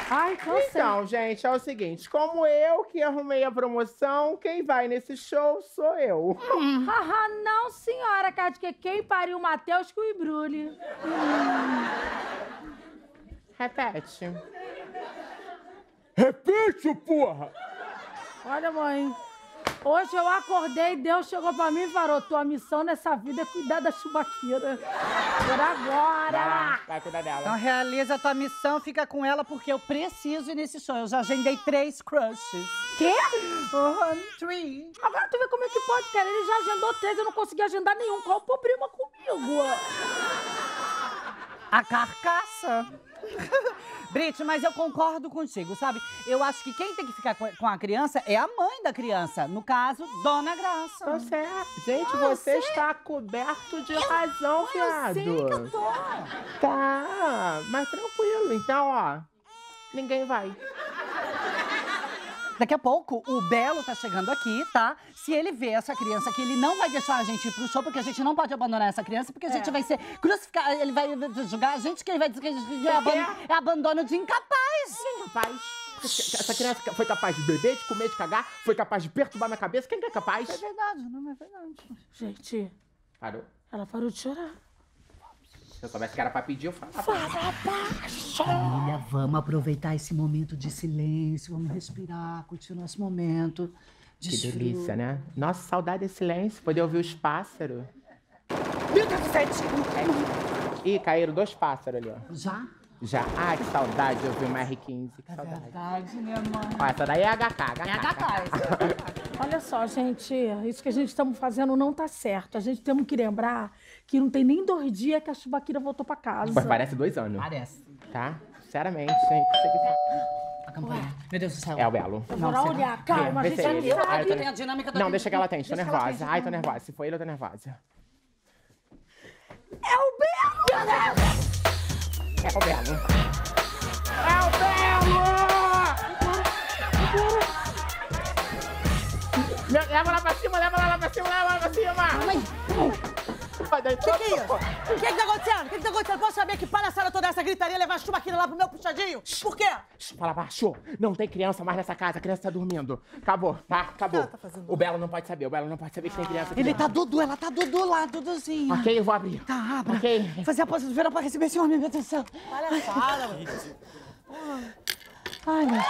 Ai, cansei. Então, gente, é o seguinte. Como eu que arrumei a promoção, quem vai nesse show sou eu. Haha, não, senhora, cara, que quem pariu o Matheus que o embrulhe. Repete. Repete, porra! Olha, mãe, hoje eu acordei e Deus chegou pra mim e falou, tua missão nessa vida é cuidar da chubaqueira. Por agora! Vai cuidar dela. Então realiza a tua missão, fica com ela, porque eu preciso ir nesse show. Eu já agendei 3 crushes. Quê? 3. Agora tu vê como é que pode, cara. Ele já agendou 3, eu não consegui agendar nenhum. Qual o problema comigo? A carcaça. Brit, mas eu concordo contigo, sabe? Eu acho que quem tem que ficar com a criança é a mãe da criança. No caso, Dona Graça. Tá certo. Gente, você está coberto de razão, viado. Eu sei que eu tô. Tá, mas tranquilo. Então, ó, ninguém vai. Daqui a pouco, o Belo tá chegando aqui, tá? Se ele ver essa criança aqui, ele não vai deixar a gente ir pro show, porque a gente não pode abandonar essa criança, porque a gente vai ser crucificado. Ele vai julgar a gente, que ele vai dizer que é abandono de incapaz. Incapaz. Essa criança foi capaz de beber, de comer, de cagar, foi capaz de perturbar minha cabeça. Quem que é capaz? É verdade, não é verdade. Gente, Parou. ela parou de chorar. Se eu soubesse que era pra pedir, eu falava. Fala baixo. Família, vamos aproveitar esse momento de silêncio, vamos respirar, curtir o nosso momento. Que delícia, né? Nossa, saudade desse silêncio, poder ouvir os pássaros. Meu Deus do céu! Ih, caíram 2 pássaros ali, ó. Já? Já. Ai, que saudade de ouvir uma R15. Que É saudade. verdade, minha mãe. Ó, essa daí é HK. É HK. Olha só, gente, isso que a gente estamos fazendo não tá certo. A gente temos que lembrar que não tem nem 2 dias que a Chubaquira voltou pra casa. Mas parece 2 anos. Parece. Tá? Sinceramente, gente. Isso aqui A campanha. Meu Deus do céu. é o Belo. Eu vou lá olhar. Calma, a Vê gente se é não ele. sabe. Ai, eu tô- Tem a dinâmica da Não, deixa que ela tem. Tô Deixa que ela nervosa. tem. Ai, tô nervosa. Se for ele, eu tô nervosa. É o Belo! É o Belo. É o Belo! Leva lá pra cima, leva lá pra cima, leva lá pra cima! Vai dar O que é isso? O que tá acontecendo? O que tá acontecendo? Posso saber que palhaçada toda essa gritaria levar a Chubaquira lá pro meu puxadinho? Por quê? Fala baixo. Não tem criança mais nessa casa. A criança tá dormindo. Acabou, tá? Acabou. ela tá fazendo? O Belo não pode saber. O Belo não pode saber que tem criança aqui Ele dentro. tá Dudu, ela tá Dudu lá, Duduzinho. Ok, eu vou abrir. Tá, abra. Ok. Fazer a pose de verão pra receber esse homem, meu Deus do céu. Palhaçada, mano. Ai, meu Deus.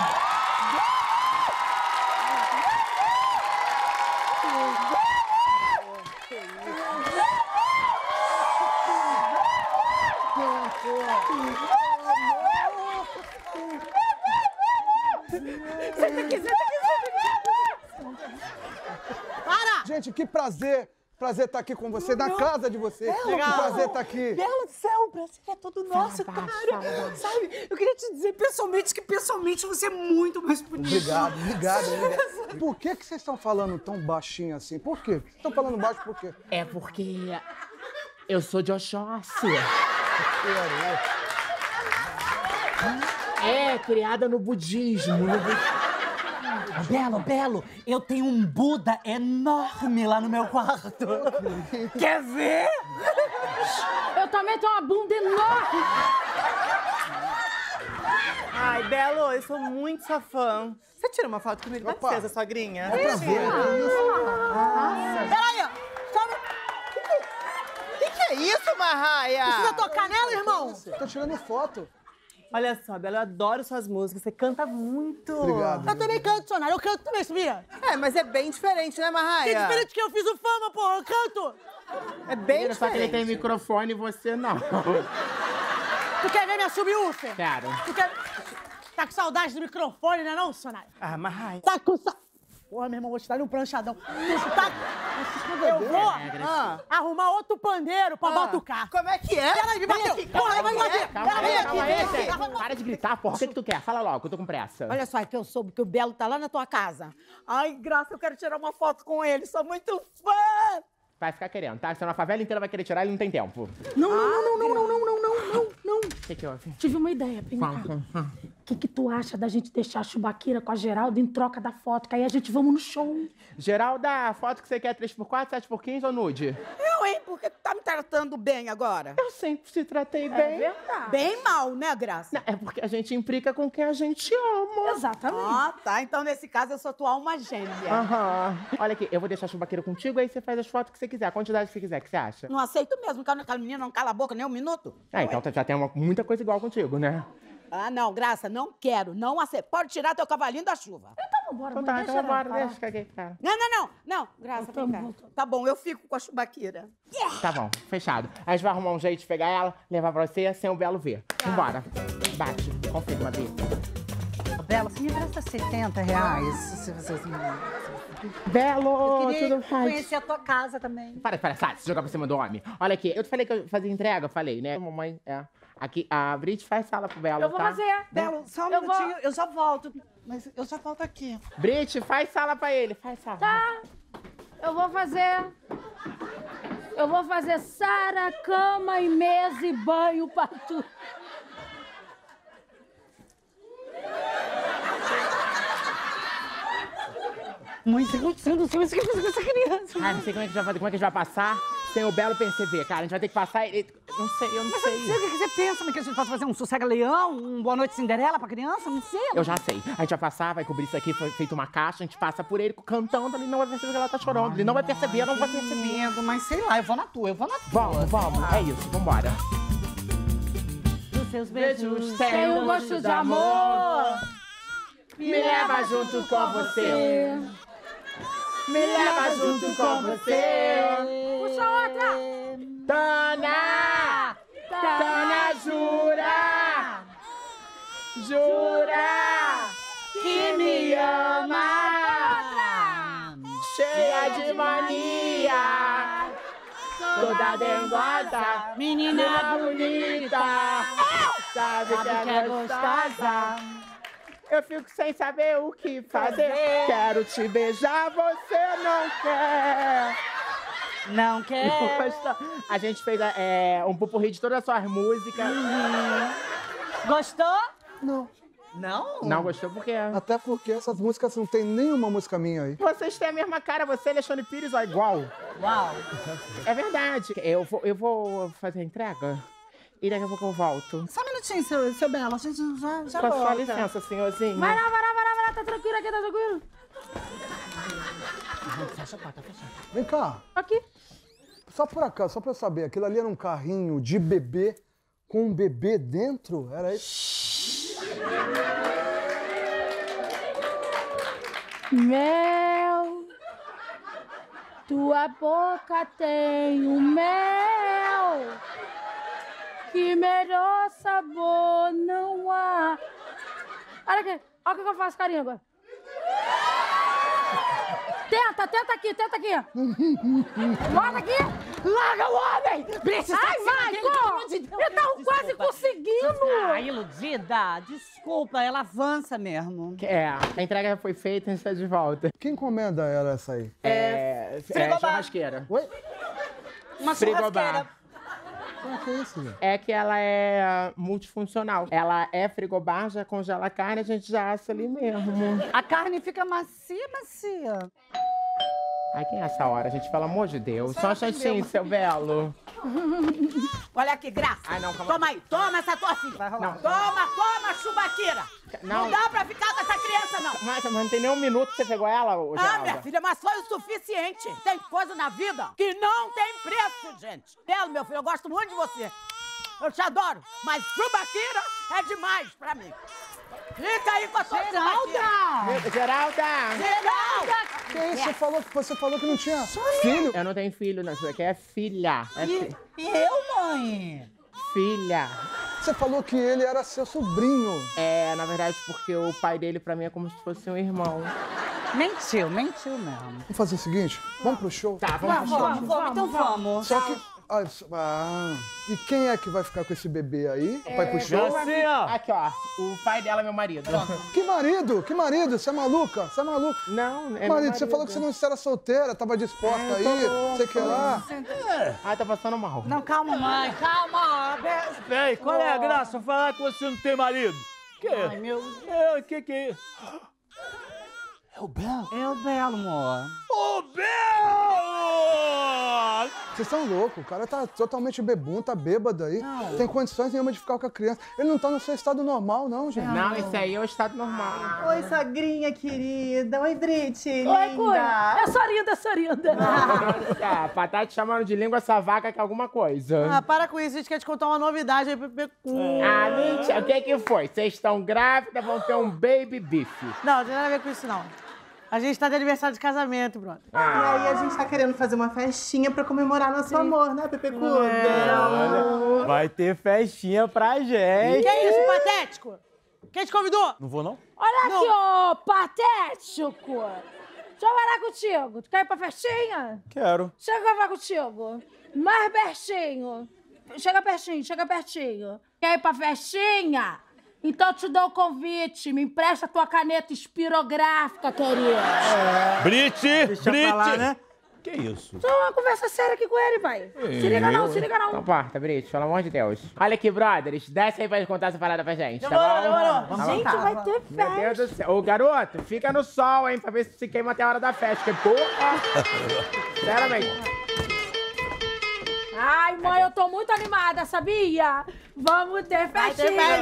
Para! Gente, que prazer. Prazer estar aqui com você, na casa de você. Que prazer estar aqui. Belo do céu, o prazer é todo nosso, Fala baixo, cara. fala baixo. Sabe, eu queria te dizer pessoalmente que pessoalmente você é muito mais bonito. Obrigado. Por que vocês estão falando tão baixinho assim? Por quê? Vocês estão falando baixo por quê? É porque eu sou de Oxóssi. É, criada no budismo. Belo, eu tenho um Buda enorme lá no meu quarto. Quer ver? Eu também tenho uma bunda enorme. Ai, Belo, eu sou muito sua fã. Você tira uma foto comigo? Dá Opa. licença, sogrinha. É pra ver. Peraí! O que é isso, Marraia? Precisa tocar nela, irmão? Tô tirando foto. Olha só, Belo, eu adoro suas músicas. Você canta muito. Obrigado. Eu também canto, Sonara. Eu canto também, sabia? É, mas é bem diferente, né, Marraia? Que diferente que eu fiz o Fama, porra. Eu canto. É bem Só que ele tem diferente. microfone e você não. Tu quer ver minha subwoofer? Quero. Tu quer... Tá com saudade do microfone, né não, Sonara? Ah, Marraia. Tá com saudade... Porra, meu irmão, vou te dar um pranchadão. Tu tá... Eu vou arrumar outro pandeiro pra batucar. Como é que é? Peraí, me bateu. Vem aqui, Porra, calma vai me aí, bater. Calma aí, calma aí, Vem gente. aqui. Para de gritar, porra. O que tu quer? Fala logo, eu tô com pressa. Olha só, é que eu soube que o Belo tá lá na tua casa. Ai, Graça, eu quero tirar uma foto com ele. Sou muito fã. Vai ficar querendo, tá? Senão a favela inteira vai querer tirar, ele não tem tempo. Não. O que houve? Tive uma ideia, vem cá. O que tu acha da gente deixar a Chubaquira com a Geralda em troca da foto? Que aí a gente vamos no show. Geral, dá a foto que você quer 3x4, 7x15 ou nude? hein? Por que tu tá me tratando bem agora? Eu sempre te tratei bem. Verdade. Bem mal, né, Graça? Não, é porque a gente implica com quem a gente ama. Exatamente. Ah, tá. Então, nesse caso, eu sou tua alma gêmea. Aham. Olha aqui, eu vou deixar a chubaqueira contigo, aí você faz as fotos que você quiser, a quantidade que você quiser, o que você acha? Não aceito mesmo, que aquela menina não cala a boca nem um minuto. Ah, então já tem muita coisa igual contigo, né? Ah, não, Graça, não quero, não aceito. Pode tirar teu cavalinho da chuva. Então vambora, Então mãe, tá, deixa então ela bora, parar. deixa, caguei, cara. Não, Graça, vem cá. Tá bom, eu fico com a chubaqueira. Tá bom, fechado. A gente vai arrumar um jeito de pegar ela, levar pra você sem o Belo ver. Vambora. Bate, confirma, Bi. Bela, você me empresta R$70? Se você... Belo, Eu queria tudo bem? conhecer a tua casa também. Para, sai, se jogar pra cima do homem. Olha aqui, eu te falei que eu fazia entrega, falei, né? Mamãe, aqui, a Brit faz sala pro Belo, Eu vou tá? fazer. Bela, só um Eu minutinho, vou- eu já volto. Mas eu já volto aqui. Brit, faz sala pra ele, faz sala. Tá. Eu vou fazer. Eu vou fazer sara, cama e mesa e banho pra tu. Mãe, você não sei o que fazer com essa criança. Ah, não sei como é que a gente vai fazer, como é que a gente vai passar sem o Belo perceber, cara. A gente vai ter que passar ele. Não sei, eu não Mas sei. eu não sei o que você pensa, mas que a gente pode fazer um sossega-leão, um Boa Noite Cinderela pra criança? Não sei. Eu já sei. A gente vai passar, vai cobrir isso aqui, foi feito uma caixa, a gente passa por ele cantando, ele não vai perceber que ela tá chorando. Ele não vai perceber, não vai perceber. Medo, mas sei lá, eu vou na tua. Vamos. É isso, vambora. Dos seus Beijos, Tem um gosto de amor. Me leva junto com você. Me leva junto com você. Puxa outra. Tana! Tana, jura! Jura que me ama! Cheia de mania! Toda dengosa! Menina bonita! Sabe que é gostosa! Eu fico sem saber o que fazer. Quero te beijar, você não quer. Não quer. Gosta? A gente fez um pupurri de todas as suas músicas. Gostou? Não. Não? Não gostou por quê? Até porque essas músicas não tem nenhuma música minha aí. Vocês têm a mesma cara, você e Alexandre Pires, ó, igual. Uau. É verdade. Eu vou fazer a entrega e daqui a pouco eu volto. Só um minutinho, seu Belo. A gente já Com a sua volta. licença, senhorzinho. Vai lá. Tá tranquilo aqui, tá tranquilo? Vem cá, Aqui. só por acaso, só pra eu saber, aquilo ali era um carrinho de bebê com um bebê dentro? Era isso? Mel. Tua boca tem um mel. Que melhor sabor não há. Olha aqui. Olha o que eu faço carinho agora. Tenta aqui. Bota aqui. Larga o homem! Precisa Ai, Michael! Eu tava quase conseguindo. Ah, iludida. Desculpa, ela avança mesmo. A entrega já foi feita, a gente tá de volta. Que encomenda era essa aí? Frigobar. Churrasqueira. Oi? Uma Frigobar. Como que é isso, gente? É que ela é multifuncional. Ela é frigobar, já congela a carne, a gente já assa ali mesmo. A carne fica macia. Ai, quem é essa hora, gente? Pelo amor de Deus. Só um instantinho, seu Belo. Olha aqui, Graça. Ai, não, calma. Toma aí, toma essa tua filha. Não. Toma, chubaqueira. Não. Não dá pra ficar com essa criança, não. Mas não tem nem um minuto que você pegou ela, ô, Ah, Geralda. minha filha, mas foi o suficiente. Tem coisa na vida que não tem preço, gente. Belo, meu filho, eu gosto muito de você. Eu te adoro, mas chubaquira é demais pra mim. Fica aí com a tua chubaquira. Geralda! Que isso? Você falou que não tinha filho? Eu não tenho filho, não. Isso aqui é filha. É E eu, mãe? filha. Você falou que ele era seu sobrinho. É, na verdade, porque o pai dele pra mim é como se fosse um irmão. Mentiu mesmo. Vamos fazer o seguinte, vamos pro show? Tá, vamos pro show. Vamos, então vamos. Só que... e quem é que vai ficar com esse bebê aí? Vai pro show? Aqui, ó. O pai dela é meu marido. Que marido? Que marido? Você é maluca? Você é maluca? Não, é Marido, você falou que você não era solteira, tava disposta aí, sei que lá. Ai, tá passando mal. Não, calma, mãe. Calma. Ei, qual é a graça? Falar que você não tem marido. Que? Ai, meu... Que é isso? É o Belo? É o Belo, amor. O Belo! Vocês são loucos, o cara tá totalmente bebum, tá bêbado aí. Não tem condições nenhuma de ficar com a criança. Ele não tá no seu estado normal, não, gente. Não, isso aí é o estado normal. Oi, sogrinha querida. Oi, Brit, Oi, linda. Cunha. É Sorinda. Ah, tá te chamando de língua essa vaca que é alguma coisa. Ah, para com isso, a gente quer te contar uma novidade aí, Pepe. Ah, mentira. O que foi? Vocês estão grávidas, vão ter um baby beef. Não, não tem nada a ver com isso, não. A gente tá de aniversário de casamento, brother. E aí a gente tá querendo fazer uma festinha pra comemorar nosso amor, né, Pepecuda? Vai ter festinha pra gente. Que isso, patético? Quem te convidou? Não vou, não? Olha aqui, ô patético. Deixa eu falar contigo. Tu quer ir pra festinha? Quero. Chega que eu vou contigo. Mais pertinho. Chega pertinho. Quer ir pra festinha? Então te dou o convite. Me empresta a tua caneta espirográfica, querida. Brit! Deixa eu falar, né? Que isso? Só uma conversa séria aqui com ele, pai. Se liga não. Então porta, Brit, pelo amor de Deus. Olha aqui, brothers, desce aí pra contar essa parada pra gente, tá bom? Demorou. Gente, vai ter Meu festa. Deus do céu. Ô, garoto, fica no sol, hein, pra ver se queima até a hora da festa, porque porra... Sinceramente. Ai, mãe, eu tô muito animada, sabia? Vamos ter festinha.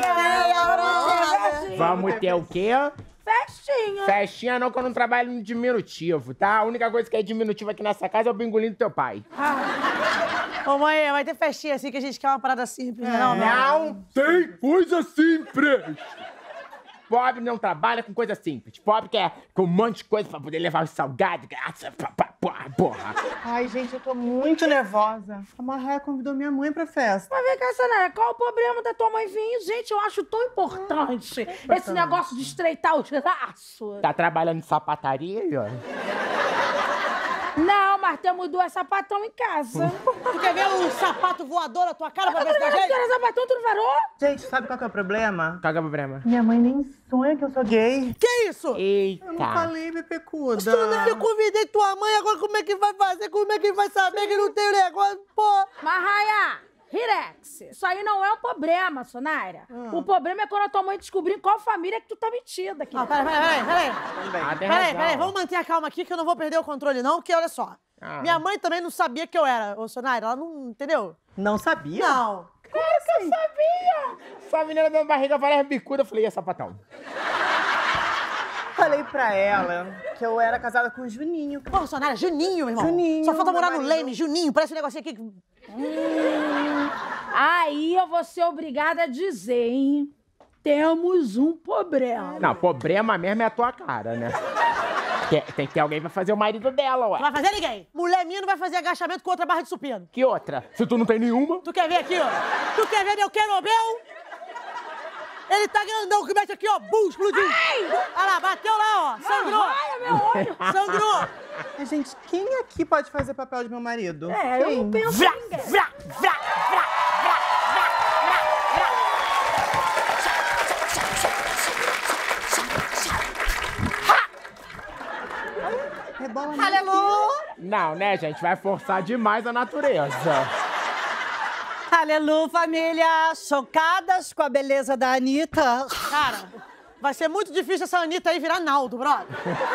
Vamos ter o quê? Festinha. Festinha não, que eu não trabalho no diminutivo, tá? A única coisa que é diminutivo aqui nessa casa é o bingolim do teu pai. Ô, mãe, vai ter festinha assim que a gente quer uma parada simples, não, né? Não tem coisa simples! Pobre não trabalha com coisa simples. Pobre quer com um monte de coisa pra poder levar os salgados. Porra. Ai, gente, eu tô muito nervosa. A Marraia convidou minha mãe pra festa. Mas vem cá, Sanara, qual o problema da tua mãe vir? Gente, eu acho tão importante esse negócio de estreitar os braços. Tá trabalhando em sapataria? Não, mas temos duas sapatão em casa. Tu quer ver um sapato voador na tua cara pra ver se tá Tu gente? era sapatão, tu não varou? Gente, sabe qual que é o problema? Qual que é o problema? Minha mãe nem sonha que eu sou gay. Que isso? Eita. Eu não falei, Pepecuda. Eu convidei tua mãe, agora como é que vai fazer? Como é que vai saber que não tem negócio? Pô! Marraia, Rirex, isso aí não é um problema, Sonaira. O problema é quando a tua mãe descobrir em qual família que tu tá metida aqui. Não, peraí. Ah, tem razão. Peraí, vamos manter a calma aqui que eu não vou perder o controle não, porque olha só. Minha mãe também não sabia que eu era, ô Sonaira, ela não, entendeu? Não sabia? Não. Claro que eu sabia! Essa menina da barriga parece bicuda. Eu falei, sapatão. Falei pra ela que eu era casada com o Juninho. Pô, Sonaira, Juninho, meu irmão. Juninho, Só falta morar meu no marido. Leme, Juninho, parece um negocinho aqui. Aí eu vou ser obrigada a dizer, hein? Temos um problema. Não, problema mesmo é a tua cara, né? Tem que ter alguém pra fazer o marido dela, ué. Não vai fazer ninguém. Mulher minha não vai fazer agachamento com outra barra de supino. Que outra? Se tu não tem nenhuma... Tu quer ver aqui, ó? Tu quer ver meu querobel? Ele tá grandão, que mete aqui, ó. Bum, explodiu. Olha lá, bateu lá, ó. Sangrou. Ai, meu olho. Sangrou. Mas, gente, quem aqui pode fazer papel de meu marido? É, eu não penso em ninguém. Rebola Aleluia. Não, né, gente? Vai forçar demais a natureza. Aleluia, família! Chocadas com a beleza da Anitta. Cara, vai ser muito difícil essa Anitta aí virar Naldo, brother.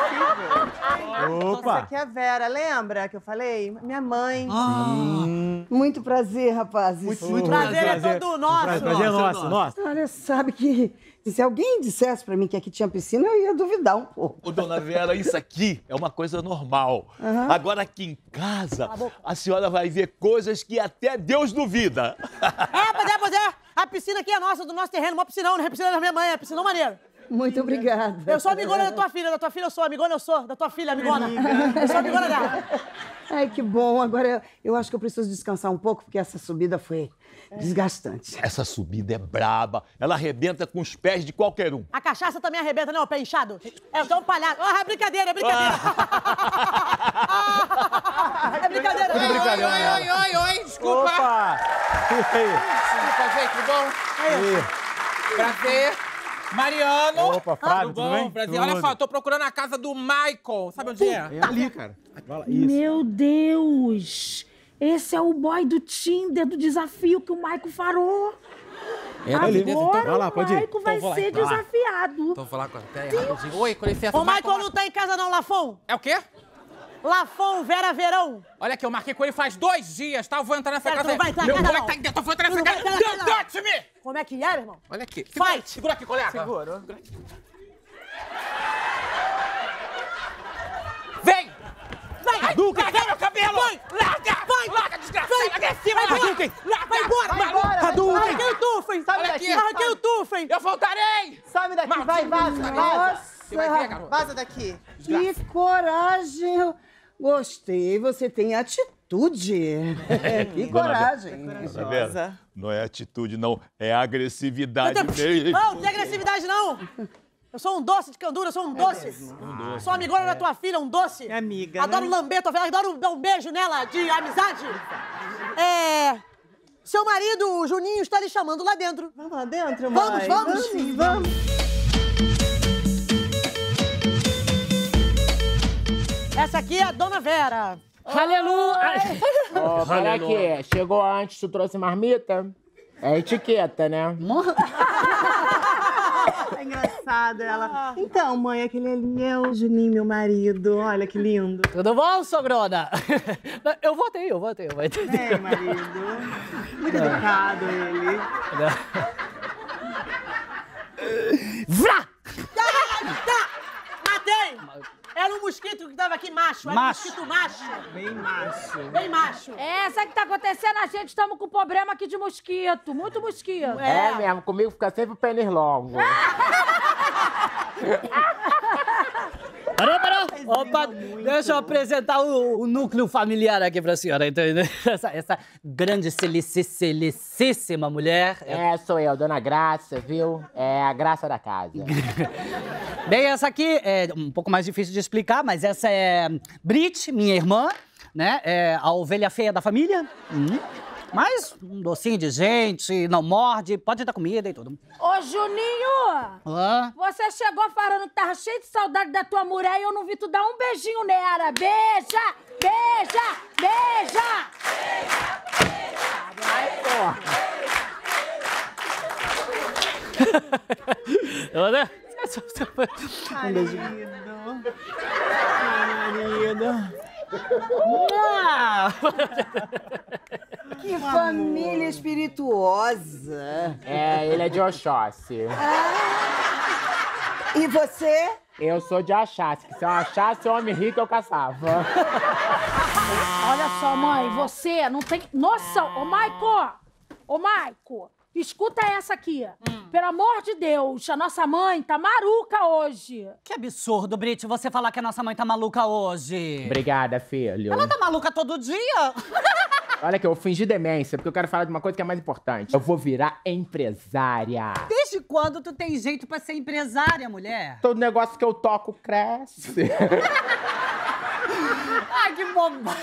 Você aqui é a Vera, lembra que eu falei? Minha mãe. Muito prazer, rapazes. Muito prazer é todo nosso. Prazer é nosso. Olha, sabe que se alguém dissesse pra mim que aqui tinha piscina, eu ia duvidar um pouco. Ô, dona Vera, isso aqui é uma coisa normal. Agora aqui em casa, a senhora vai ver coisas que até Deus duvida. Pois é. A piscina aqui é nossa, do nosso terreno. Uma piscinão, não é piscina da minha mãe, é piscinão maneiro. Muito obrigada. Eu sou amigona da tua filha eu sou, amigona eu sou, da tua filha, amigona. Eu sou amigona dela. Ai, que bom. Agora eu acho que eu preciso descansar um pouco, porque essa subida foi desgastante. Essa subida é braba. Ela arrebenta com os pés de qualquer um. A cachaça também arrebenta, né, o pé inchado? É, eu sou um palhaço. É brincadeira, é brincadeira. É brincadeira. Oi, desculpa. Opa! Desculpa, gente, tudo bom? Prazer. Mariano. Opa, Flávio, tudo tudo bom? bem? Prazer. Tudo. Olha só, tô procurando a casa do Michael. Sabe onde é? É ali, cara. Vai lá, isso. Meu Deus! Esse é o boy do Tinder, do desafio que o Maico farou. ali. Agora Vai lá, pode o ir. Maico vai Então vou lá, ser então vai lá. desafiado. Então vou falar com ela. Peraí, rapidinho. Oi, com licença. O Michael não tá em casa não, Lafon. É o quê? Lafon Vera Verão. Olha aqui, eu marquei com ele faz 2 dias, tá? Eu vou entrar nessa Cara, casa. tu não vai entrar Meu na casa, boi não. tá aqui dentro, eu vou entrar Tu nessa não casa. vai entrar na casa, Don't touch me! Como é que é, meu irmão? Olha aqui. Fight. Segura aqui, colega. Seguro. Vem! Vai, Hadouken! Larga meu cabelo! Vai! Larga! Vai! Larga, desgraçada! Vai! Agressiva! Vai embora! Hadouken! Larga! Vai embora! Vai embora! Hadouken! Arranquei o tufo, hein? Olha aqui! Arranquei o tufo, hein? Eu voltarei! Sai daqui, vai, vaza, vaza. Você vai ver, garoto. Vaza daqui. Que coragem! Gostei, você tem atitude. Que coragem. Dona Vera, não é atitude, não. É agressividade mesmo. Não, não tem agressividade, não. Eu sou um doce de candura, eu sou um doce. Sou amigona da tua filha, um doce. É amiga, Adoro né? lamber tua filha, adoro dar um beijo nela de amizade. Seu marido, o Juninho, está lhe chamando lá dentro. Vamos lá dentro, Vamos, mãe. vamos. Sim, vamos. Essa aqui é a Dona Vera. Aleluia! Ô, olha aqui, chegou antes, tu trouxe marmita? É etiqueta, né? É engraçada ela. Então, mãe, aquele ali é o Juninho, meu marido. Olha que lindo. Tudo bom, sogrona? Eu voltei. É, marido. Muito educado ele. Vrá! Matei! Era um mosquito que tava aqui macho. Era um mosquito macho. Bem macho. Bem macho. É, sabe o que tá acontecendo? A gente estamos com problema aqui de mosquito. Muito mosquito. É mesmo, comigo fica sempre o pernilongo. Parou. Opa, deixa eu apresentar o núcleo familiar aqui pra senhora, entendeu? Essa grande, felicíssima mulher. É, sou eu, Dona Graça, viu? É a graça da casa. Bem, essa aqui é um pouco mais difícil de explicar, mas essa é Brit, minha irmã, né? É a ovelha feia da família. Mas um docinho de gente, não morde, pode dar comida e tudo. Ô, Juninho! Hã? Você chegou falando que tava cheio de saudade da tua mulher e eu não vi tu dar um beijinho nela. Beija! Beija! Beija! Ai, porra! Um beijinho. Marido. Que família espirituosa. É, ele é de Oxóssi. E você? Eu sou de Achasse, que se eu achasse homem rico, eu caçava. Olha só, mãe, você não tem noção. Ô, Maico, escuta essa aqui. Pelo amor de Deus, a nossa mãe tá maruca hoje. Que absurdo, Brit, você falar que a nossa mãe tá maluca hoje. Obrigada, filho. Ela tá maluca todo dia. Olha aqui, eu fingi demência, porque eu quero falar de uma coisa que é mais importante. Eu vou virar empresária. Desde quando tu tem jeito pra ser empresária, mulher? Todo negócio que eu toco cresce. Ai, que bobagem.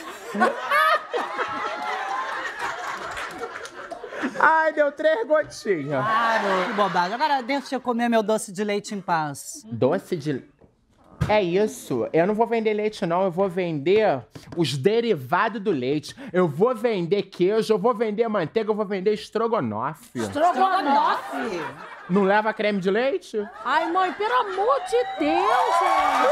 Ai, deu 3 gotinhas. Claro, que bobagem. Agora deixa eu comer meu doce de leite em paz. Doce de... É isso. Eu não vou vender leite, não. Eu vou vender os derivados do leite. Eu vou vender queijo, eu vou vender manteiga, eu vou vender estrogonofe. Estrogonofe? Não leva creme de leite? Ai, mãe, pelo amor de Deus, gente.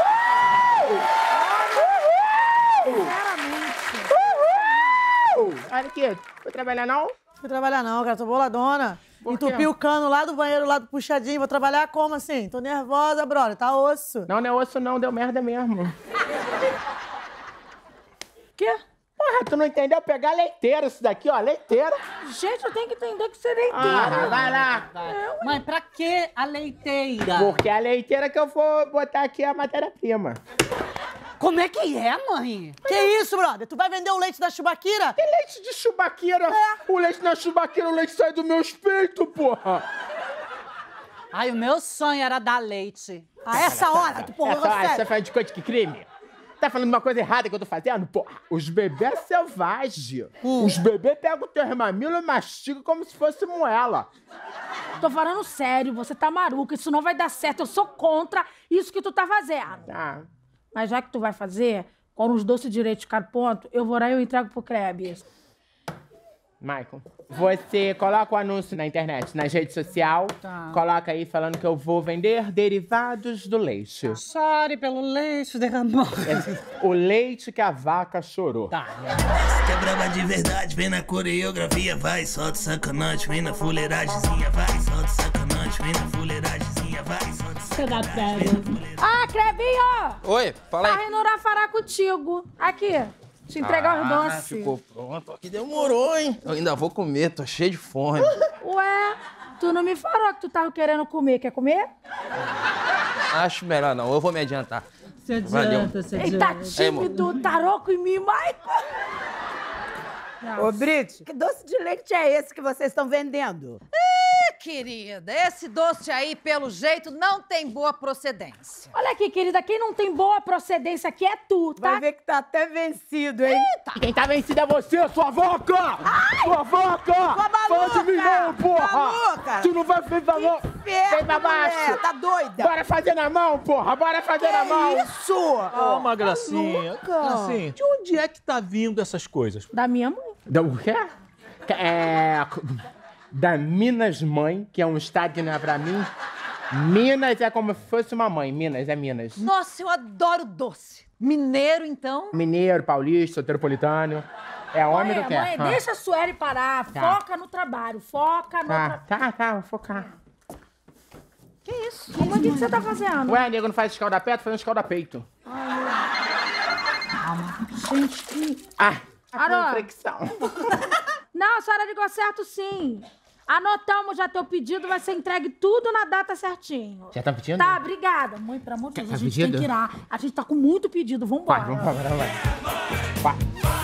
Sinceramente. Olha aqui, foi trabalhar não? Fui trabalhar não, cara, tô boladona. Por quê? Entupi o cano lá do banheiro, lá do puxadinho. Vou trabalhar como assim? Tô nervosa, brother, tá osso. Não, não é osso não, deu merda mesmo. Quê? Porra, tu não entendeu? Pegar leiteira isso daqui, ó, leiteira. Gente, eu tenho que entender que você é leiteira. Ah, vai lá. Mãe, pra que a leiteira? Porque a leiteira que eu vou botar aqui é a matéria-prima. Como é que é, mãe? Que isso, brother? Tu vai vender o leite da chubaquira? Que leite de chubaquira? O leite na chubaquira, o leite sai do meu peito, porra. Ai, o meu sonho era dar leite. A essa hora, tu porra, Você sério. faz de coisa que crime? Tá falando uma coisa errada que eu tô fazendo? Porra, os bebês selvagens. Os bebês pegam o teu mamilo e mastigam como se fosse moela. Tô falando sério, você tá maruca, isso não vai dar certo. Eu sou contra isso que tu tá fazendo. Tá. Mas já que tu vai fazer, quando os doces de leite ficar pronto, eu vou lá e eu entrego pro Krebs. Michael, você coloca o anúncio na internet, nas redes sociais, coloca aí falando que eu vou vender derivados do leite. Chore pelo leite derramado. O leite que a vaca chorou. Tá. Que é brava de verdade, vem na coreografia, vai, solta sacanagem, vem na fuleiragemzinha, vai, solta sacanagem, vem na fuleiragemzinha, vai, solta sacanagem. Ah, Clebinho! Oi, fala aí. A Renura fará contigo. Aqui, te entregar os doces. Ficou pronto. Aqui demorou, hein? Eu ainda vou comer, tô cheio de fome. Ué, tu não me falou que tu tava querendo comer. Quer comer? Acho melhor não, eu vou me adiantar. Se adianta, se Ele tá tímido, taroco em mim, Michael. Ô, Brit, que doce de leite é esse que vocês estão vendendo? Querida, esse doce aí, pelo jeito, não tem boa procedência. Olha aqui, querida, quem não tem boa procedência aqui é tu, tá? Vai ver que tá até vencido, hein? E quem tá vencido é você, sua vaca! Sua vaca! Sua maluca! Fala de mim não, porra! Maluca! Tu não vai vir pra mão! Vem pra baixo! Mulher, tá doida? Bora fazer na mão, porra! Bora fazer na mão! Isso! Calma, Gracinha. Gracinha, de onde é que tá vindo essas coisas? Da minha mãe. Da o quê? Da Minas Mãe, que é um estado que não é pra mim. Minas é como se fosse uma mãe. Minas é Minas. Nossa, eu adoro doce. Mineiro, então? Mineiro, paulista, soteropolitano. É homem do que Mãe, deixa a Sueli parar. Tá. Foca no trabalho. Foca no trabalho. Tá, vou focar. Que isso? Como é que você tá fazendo? Ué, nego não faz escalda-pé, tô fazendo escalda-peito. Gente, que... A fricção. Não, a senhora ligou certo sim. Anotamos já teu pedido, vai ser entregue tudo na data certinho. Já tá pedindo? Tá, obrigada. Mãe, pelo amor de Deus, Tá a gente pedido? tem que ir lá. A gente tá com muito pedido, vambora. Vai.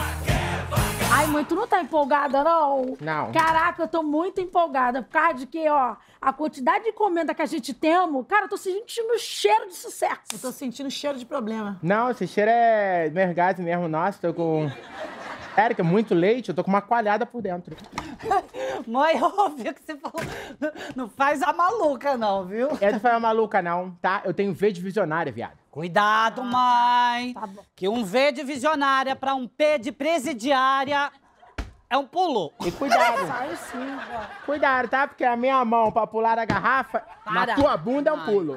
Ai, mãe, tu não tá empolgada, não? Não. Caraca, eu tô muito empolgada. Por causa de que, ó, a quantidade de encomenda que a gente temos, cara, eu tô sentindo cheiro de sucesso. Eu tô sentindo cheiro de problema. Não, esse cheiro é mergado mesmo. Nossa, tô com... Sério, que é muito leite, eu tô com uma coalhada por dentro. Mãe, óbvio que você falou. Não faz a maluca, não, viu? Eu não foi uma maluca, não, tá? Eu tenho V de visionária, viado. Cuidado, mãe. Que um V de visionária pra um P de presidiária é um pulo. E cuidado. Sai sim, ó. Cuidado, tá? Porque a minha mão pra pular a garrafa, na tua bunda é um pulo.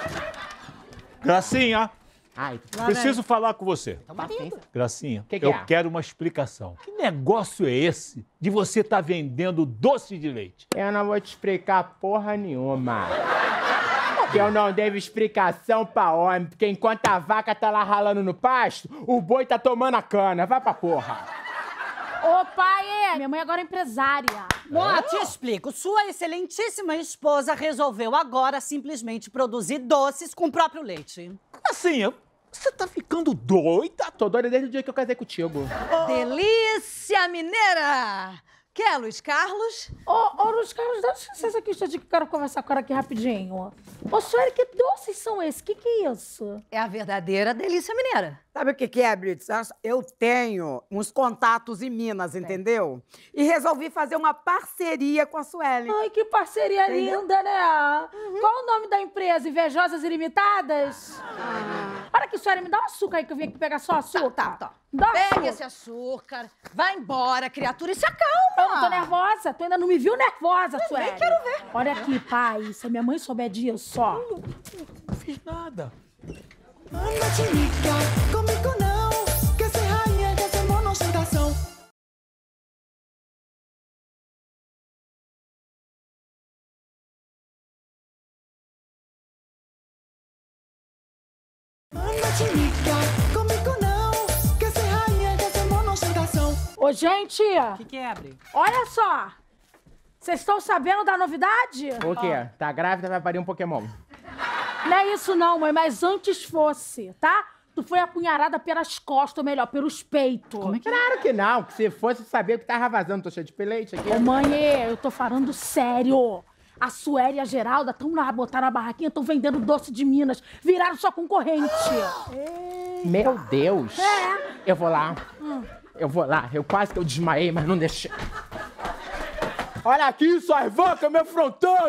Gracinha, Ai, preciso falar com você. paciência. Gracinha, Que eu é? quero uma explicação. Que negócio é esse de você estar vendendo doce de leite? Eu não vou te explicar porra nenhuma. Que eu não devo explicação pra homem, porque enquanto a vaca tá lá ralando no pasto, o boi tá tomando a cana. Vai pra porra. Ô, pai, minha mãe agora é empresária. Ó, te explico. Sua excelentíssima esposa resolveu agora simplesmente produzir doces com o próprio leite. Gracinha, você tá ficando doida? Tô doida desde o dia que eu casei contigo. Delícia mineira! Quer, Luiz Carlos? Ô, Luiz Carlos, dá licença aqui, que eu quero conversar com ela aqui rapidinho. Ô, Sueli, que doces são esses? Que é isso? É a verdadeira delícia mineira. Sabe o que é, Brits? Eu tenho uns contatos em Minas, entendeu? E resolvi fazer uma parceria com a Sueli. Ai, que parceria linda, né? Qual o nome da empresa? Invejosas Ilimitadas? Olha aqui, Sueli, me dá um açúcar aí que eu vim aqui pegar só açúcar. Tá. Dá Pega açúcar. esse açúcar, vai embora, criatura, e se acalma. Eu não tô nervosa. Tu ainda não me viu nervosa, Sueli. nem quero ver. Olha aqui, pai. Se a minha mãe souber disso, ó. Não fiz nada. Anda, te liga, comigo não, que se rainha, que se monocedação. Anda, te liga, comigo não, que se rainha, que se monocedação. Ô, gente, O que é, Bri? olha só. Vocês estão sabendo da novidade? O quê? Tá grávida, vai parir um Pokémon. Não é isso não, mãe, mas antes fosse, tá? Tu foi apunharada pelas costas, ou melhor, pelos peitos. Como é que é? Claro que não, que se fosse saber que tava vazando, tô cheio de leite aqui. Ô, mãe, eu tô falando sério. A Sueli e a Geralda estão lá, botaram a barraquinha, estão vendendo doce de Minas. Viraram sua concorrente. Meu Deus. É. Eu vou lá. Eu vou lá. Eu quase que eu desmaiei, mas não deixei. Olha aqui, suas vacas me afrontando!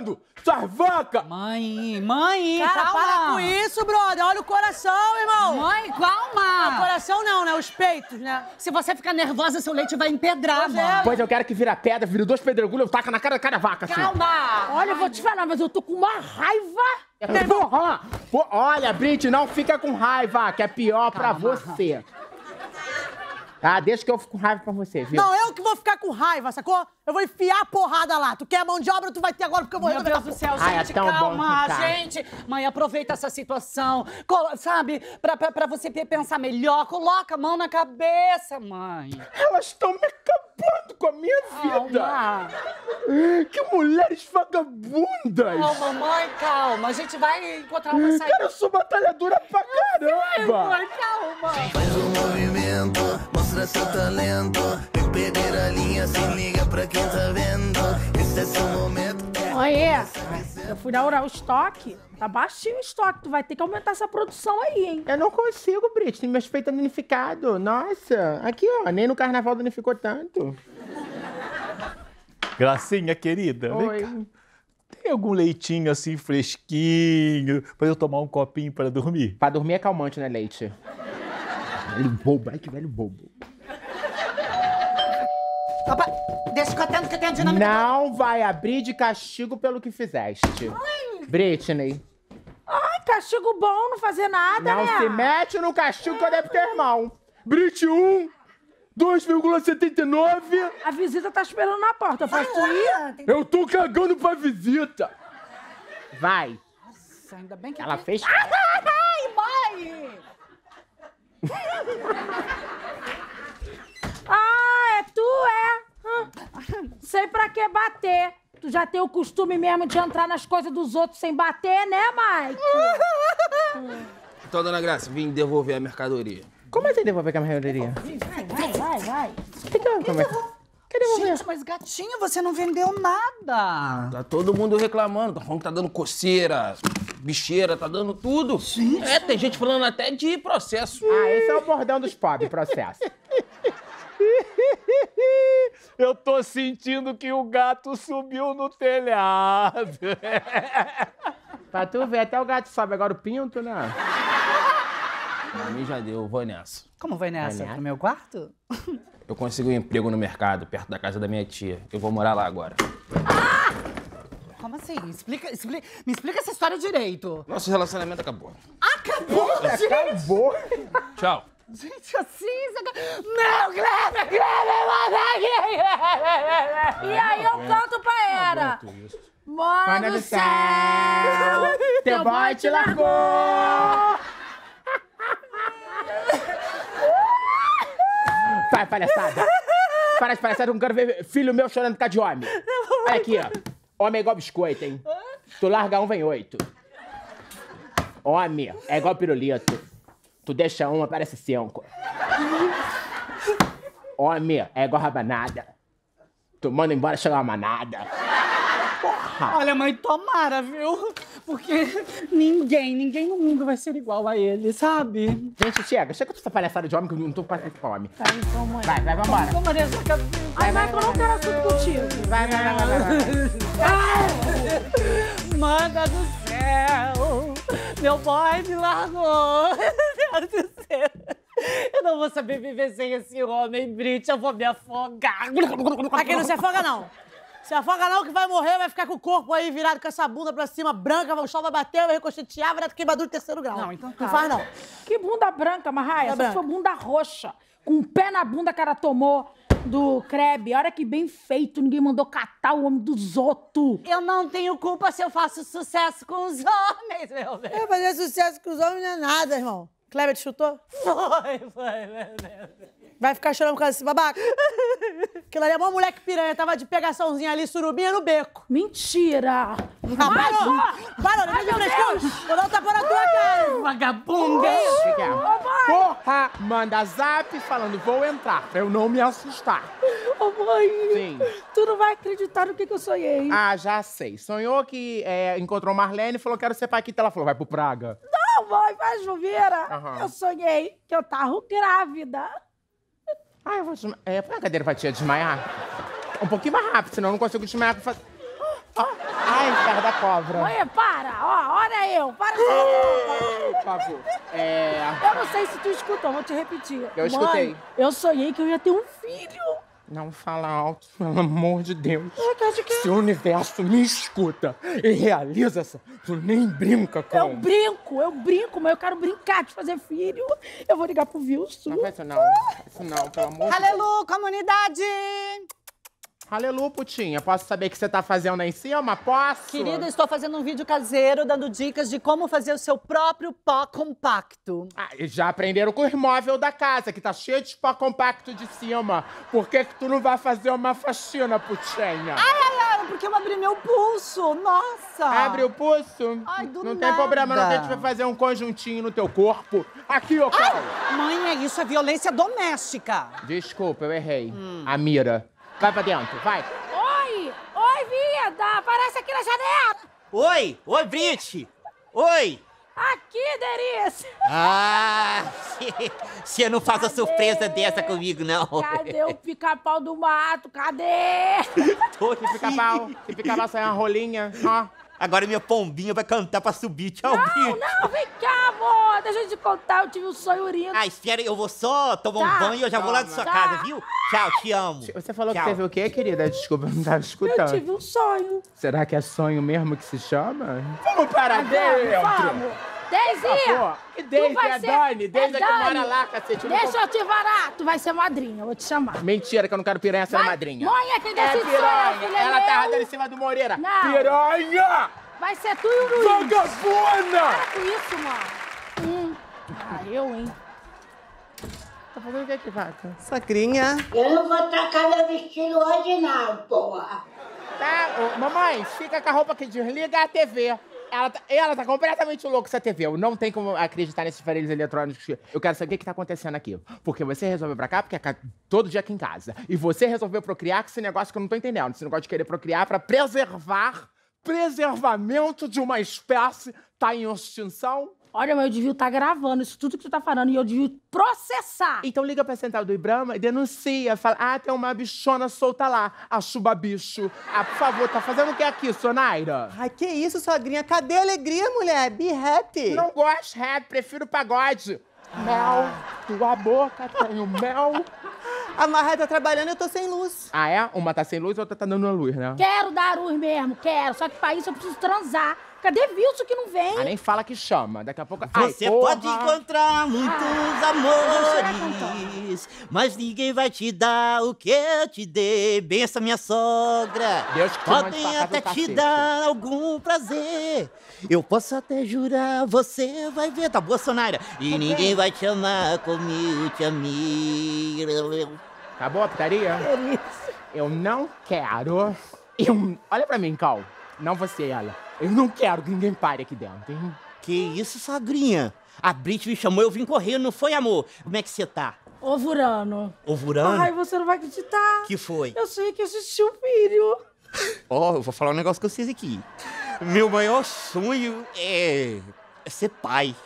Sua vaca! Mãe, Cara, calma. para com isso, brother. Olha o coração, irmão. Mãe, calma. O coração não, né? Os peitos, né? Se você ficar nervosa, seu leite vai empedrar, mãe. Pois eu quero que vira pedra, vira 2 pedregulhos, eu taco na cara da cada vaca, assim. Calma. Olha, eu vou te falar, mas eu tô com uma raiva. Porra! Olha, Brit, não fica com raiva, que é pior pra você. Tá? Deixa que eu fico com raiva pra você, viu? Não, eu que vou ficar com raiva, sacou? Eu vou enfiar a porrada lá. Tu quer mão de obra, tu vai ter agora, porque eu vou Meu Deus do céu, Ai, gente, é tão bom calma, ficar. gente. Mãe, aproveita essa situação, sabe? Pra você pensar melhor, coloca a mão na cabeça, mãe. Elas estão me acabando com a minha vida. Calma. Que mulheres vagabundas. Calma, mãe, calma. A gente vai encontrar uma saída. Cara, eu sou batalhadora pra caramba. Mãe, calma. Faz um movimento, mostra seu talento. Vem perder a linha, se liga pra quem tá vendo. Esse é seu momento. Olha, eu fui na Oral Stock. Tá baixinho o estoque. Tu vai ter que aumentar essa produção aí, hein? Eu não consigo, Brit. Tem meus peitos danificados. Nossa. Aqui, ó. Nem no carnaval danificou tanto. Gracinha, querida, vem Oi. cá. Tem algum leitinho assim fresquinho pra eu tomar um copinho pra dormir? Pra dormir é calmante, né, leite? Velho bobo. Ai, que velho bobo. Opa, deixa que eu atendo, que eu tenho a dinâmica. Não vai abrir de castigo pelo que fizeste. Britney. Ai, castigo bom, não fazer nada, Não né? se mete no castigo que eu devo ter irmão. Brit 1, 2,79. A visita tá esperando na porta. Eu faço ir? Eu tô cagando pra visita. Vai. Nossa, ainda bem que... Ela fez... Ai, mãe! Ah, é tu, é? Sei pra que bater. Tu já tem o costume mesmo de entrar nas coisas dos outros sem bater, né, Mike? Então, dona Graça, vim devolver a mercadoria. Como assim devolver a mercadoria? Vai. Gente, mas gatinho, você não vendeu nada. Tá todo mundo reclamando, tá falando que tá dando coceira, bicheira, tá dando tudo. Sim. É, tem gente falando até de processo. Ah, esse é o bordão dos pobres, processo. Eu tô sentindo que o gato subiu no telhado. Pra tu ver, até o gato sobe, agora o pinto, né? Pra mim já deu, vou nessa. Como vai nessa? Vai nessa? Pro meu quarto? Eu consegui um emprego no mercado, perto da casa da minha tia. Eu vou morar lá agora. Como assim? Me explica essa história direito. Nosso relacionamento acabou. Acabou, gente! Acabou. Tchau. Gente, assim... Não, Kleber, E aí eu canto pra Era. Mano do céu, teu boy te largou. Vai, palhaçada. Para de palhaçada, eu não quero ver filho meu chorando por causa de homem. Olha aqui, ó. Homem é igual biscoito, hein? Tu larga um, vem 8. Homem é igual pirulito. Tu deixa um, aparece 5. Homem é igual rabanada. Tu manda embora, chega uma manada. Porra! Olha, mãe, tomara, viu? Porque ninguém no mundo vai ser igual a ele, sabe? Gente, chega com essa palhaçada de homem que eu não tô passando fome. Tá, então, mãe. Vai, vambora. Vamos, Maria, já acabou. Ai, Michael, eu não quero assunto contigo. Vai. Manda do céu, meu boy me largou. Meu Deus do céu. Eu não vou saber viver sem esse homem, Brit. Eu vou me afogar. Aqui não se afoga, não. Se afoga não, que vai morrer, vai ficar com o corpo aí virado com essa bunda pra cima, branca, o sol vai bater, vai reconstituir, vai dar queimadura de 3º grau. Não, então tá. Não faz, não. Que bunda branca, Marraia. Essa branca. foi bunda roxa. Com o pé na bunda que ela tomou do Kreb. Olha que bem feito. Ninguém mandou catar o homem dos outros. Eu não tenho culpa se eu faço sucesso com os homens, meu Deus. É, fazer sucesso com os homens não é nada, irmão. Kleber te chutou? Foi, meu Deus. Vai ficar chorando por causa desse babaca? Aquilo ali é uma moleque piranha, tava de pegaçãozinha ali, surubinha no beco. Mentira! Parou, deixa eu frescura. Vou dar um tapa na tua cara. Vagabunda! O que é? Porra! Manda zap falando, vou entrar, pra eu não me assustar. Ô, mãe! Sim. Tu não vai acreditar no que eu sonhei. Ah, já sei. Sonhou que encontrou Marlene e falou, quero ser paquita. Ela falou, vai pro Praga. Não, mãe, faz bobeira. Aham. Eu sonhei que eu tava grávida. Ah, eu vou desmaiar. Põe a cadeira pra tia desmaiar. Um pouquinho mais rápido, senão eu não consigo desmaiar. Ai, perto da cobra. Mãe, para! Ó, olha eu! Para! Por favor. Eu não sei se tu escutou, vou te repetir. Eu escutei. Mãe, eu sonhei que eu ia ter um filho. Não fala alto, pelo amor de Deus. De quê? Se o universo me escuta e realiza essa, tu nem brinca com... Eu brinco, mas eu quero brincar de fazer filho. Eu vou ligar pro Wilson. Não faz isso não, pelo amor de Deus. Aleluia, comunidade! Aleluia, putinha. Posso saber o que você tá fazendo aí em cima? Posso? Querida, estou fazendo um vídeo caseiro dando dicas de como fazer o seu próprio pó compacto. Ah, e já aprenderam com o imóvel da casa, que tá cheio de pó compacto de cima. Por que tu não vai fazer uma faxina, putinha? Ai, porque eu abri meu pulso. Nossa! Abre o pulso? Ai, do não nada. tem problema, não, que a gente vai fazer um conjuntinho no teu corpo. Aqui, ô, Cal. Mãe, isso é violência doméstica. Desculpa, eu errei. A mira. Vai pra dentro, vai. Oi, vida! Aparece aqui na janela! Oi, Brit! Oi! Aqui, Derice! Ah, você não faz uma surpresa dessa comigo, não. Cadê o pica-pau do mato? Cadê? Que pica-pau? Que pica-pau sai uma rolinha, ó. Agora minha pombinha vai cantar pra subir. Tchau, Brit. Não, vem cá, amor. Deixa eu te contar, eu tive um sonho lindo. Ah, espera, eu vou só tomar um banho e eu já vou lá da sua casa, viu? Tchau, te amo. Você falou Tchau. que teve o quê, querida? Desculpa, eu não tava escutando. Eu tive um sonho. Será que é sonho mesmo que se chama? Vamos para dentro! Vamos! Deizinha! Que Deise é Dani? Deise é que Dani. mora lá, cacete. Deixa eu te varar. Tu vai ser madrinha, eu vou te chamar. Mentira, que eu não quero piranha ser madrinha. Mãe, é quem decide piranha. filho, Ela tá meu. errada em cima do Moreira. Não. Piranha! Vai ser tu e o Luiz. Vagabunda! Para com isso, mano. Eu, hein? Tá fazendo o que aqui, vaca? Sacrinha. Eu não vou trocar meu vestido hoje, não, porra. Tá, mamãe, fica com a roupa que desliga a TV. Ela tá completamente louca essa TV. Eu não tenho como acreditar nesses aparelhos eletrônicos. Eu quero saber o que tá acontecendo aqui. Porque você resolveu pra cá, porque é todo dia aqui em casa. E você resolveu procriar com esse negócio que eu não tô entendendo. Esse negócio de querer procriar pra preservamento de uma espécie tá em extinção. Olha, mas eu devia estar gravando isso tudo que tu tá falando e eu devia processar. Então liga pra central do Ibrama e denuncia. Fala, tem uma bichona solta lá. A chuba bicho. Por favor, tá fazendo o que aqui, Sonaira? Ai, que isso, sogrinha? Cadê a alegria, mulher? Be happy. Não gosto de rap, prefiro pagode. Mel, tua boca tem o mel. A Marra tá trabalhando e eu tô sem luz. Ah, é? Uma tá sem luz e outra tá dando luz, né? Quero dar luz mesmo, quero. Só que pra isso eu preciso transar. Cadê Wilson que não vem? Nem fala que chama. Daqui a pouco... Você pode encontrar muitos amores, mas ninguém vai te dar o que eu te dei. Bença, minha sogra. Deus que podem até te dar algum prazer. Eu posso até jurar, você vai ver. Tá boa, Sonaira? E ninguém vai te amar como eu te amei. Acabou a putaria? Eu não quero... Olha pra mim, Cal. Não você, ela. Eu não quero que ninguém pare aqui dentro, hein? Que isso, sogrinha? A Brit me chamou, eu vim correndo, não foi, amor? Como é que você tá? Ovulando. Ovulando? Ai, você não vai acreditar. Que foi? Eu sei que assistiu o filho. Eu vou falar um negócio com vocês aqui. Meu maior sonho é ser pai.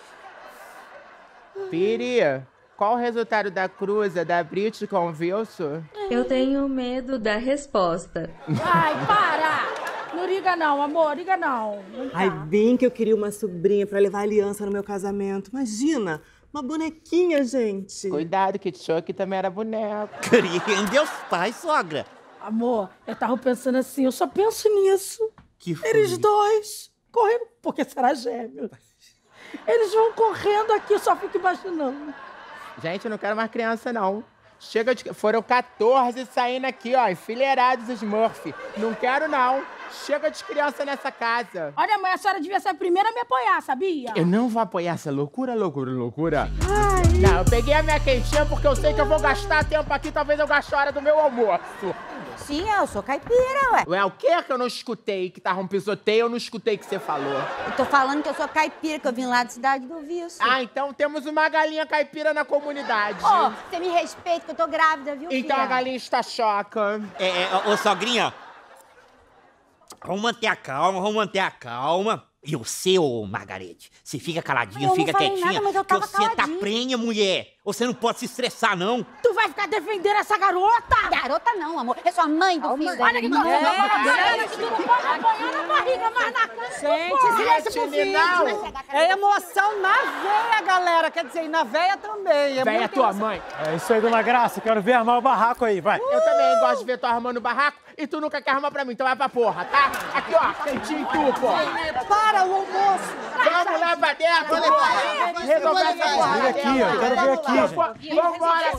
Piri, qual o resultado da cruza da Brit com o Wilson? Eu tenho medo da resposta. Ai, para! Não liga não, amor, liga não. Ai, bem que eu queria uma sobrinha pra levar aliança no meu casamento. Imagina, uma bonequinha, gente. Cuidado, que Chuck também era boneco. Crê em Deus pai, sogra. Amor, eu tava pensando assim, eu só penso nisso. Que foi? Eles dois correndo, porque será gêmeo. Eles vão correndo aqui, eu só fico imaginando. Gente, eu não quero mais criança, não. Chega de... Foram 14 saindo aqui, ó, enfileirados os Smurf. Não quero, não. Chega de criança nessa casa. Olha, mãe, a senhora devia ser a primeira a me apoiar, sabia? Eu não vou apoiar essa loucura. Não, eu peguei a minha quentinha porque eu sei que eu vou gastar tempo aqui, talvez eu gaste a hora do meu almoço. Sim, eu sou caipira, ué. Ué, o que que eu não escutei? Que tava um pisoteio, eu não escutei o que você falou. Eu tô falando que eu sou caipira, que eu vim lá da cidade do Wilson. Então temos uma galinha caipira na comunidade. Você me respeita que eu tô grávida, viu, Então filha? a galinha está choca. Ô, sogrinha, vamos manter a calma. E o seu, Margarete, você fica caladinha, Eu fica não falei quietinha. nada, mas eu que tava você tá caladinha. prenha, mulher. Você não pode se estressar, não. Tu vai ficar defendendo essa garota? Garota não, amor. É sua mãe do filho. Olha que tu não pode apanhar na barriga, mas na cara. Gente, silêncio pro vídeo. É emoção na veia, galera. Quer dizer, e na veia também. Véia é tua mãe. É isso aí, dona Graça. Quero ver armar o barraco aí, vai. Eu também gosto de ver tu armando o barraco e tu nunca quer armar pra mim, então vai pra porra, tá? Aqui, ó, quentinho tu, pô. Para o almoço. Vamos lá pra dentro, porra. Resolver essa porra. Vem aqui, ó. Quero ver aqui, gente. Vambora,